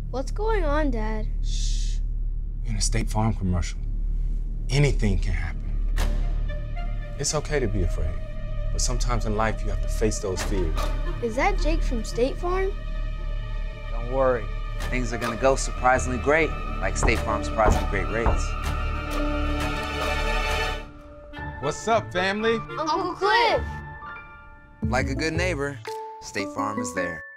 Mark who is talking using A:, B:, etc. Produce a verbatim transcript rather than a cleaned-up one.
A: What's going on, Dad?
B: Shh. We're in a State Farm commercial. Anything can happen. It's okay to be afraid, but sometimes in life you have to face those fears.
A: Is that Jake from State Farm?
C: Don't worry. Things are gonna go surprisingly great, like State Farm's surprisingly great rates.
B: What's up, family?
A: Uncle Cliff!
C: Like a good neighbor, State Farm is there.